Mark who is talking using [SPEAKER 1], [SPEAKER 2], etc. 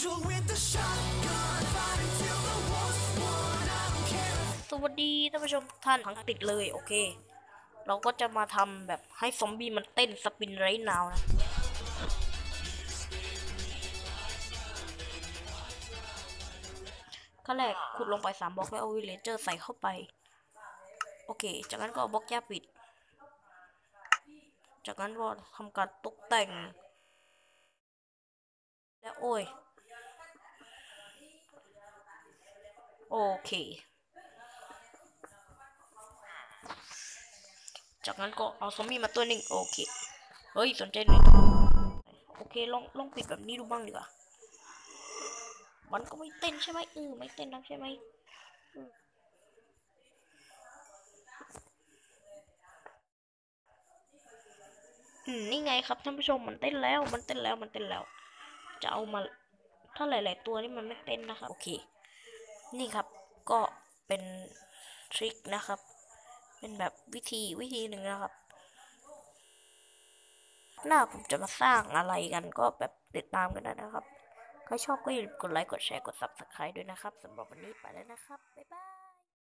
[SPEAKER 1] สวัสดีท่านผู้ชมทุกท่านทั้งติดเลยโอเคเราก็จะมาทำแบบให้ซอมบี้มันเต้นสปินไรนาวนะขั้นแรกขุดลงไป3 บล็อกแล้วเอาวิลเลเจอร์ใส่เข้าไปโอเคจากนั้นก็เอาบล็อกหญ้าปิดจากนั้นก็ทำการตกแต่งและโอ้ยโอเคจากนั้นก็เอาซอมบี้มาตัวหนึ่งโอเคเฮ้ยสนใจหน่อยโอเคลองปิดแบบนี้ดูบ้างดีกว่ามันก็ไม่เต้นใช่ไหมไม่เต้นนักใช่ไหมนี่ไงครับท่านผู้ชมมันเต้นแล้วจะเอามาถ้าหลายๆตัวนี่มันไม่เต้นนะครับโอเคนี่ครับก็เป็นทริคนะครับเป็นแบบวิธีหนึ่งนะครับหน้าผมจะมาสร้างอะไรกันก็แบบติดตามกันได้นะครับใครชอบก็อย่าลืมกดไลค์กดแชร์กด Subscribe ด้วยนะครับสำหรับวันนี้ไปแล้วนะครับบ๊ายบาย